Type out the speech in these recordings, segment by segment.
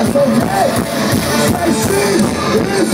that's okay. Tracy is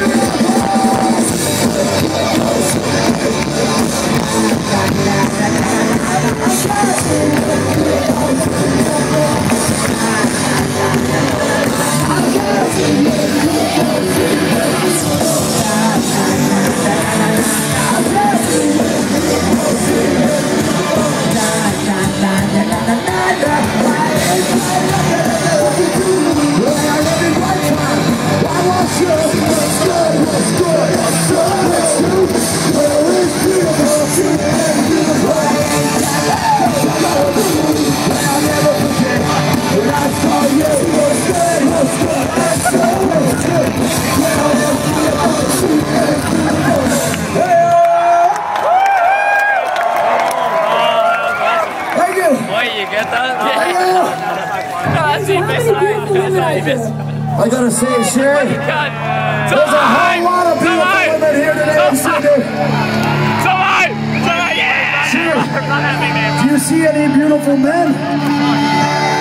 I gotta say, Sherry, there's a whole lot of beautiful women here today, Sherry. Do you see any beautiful men?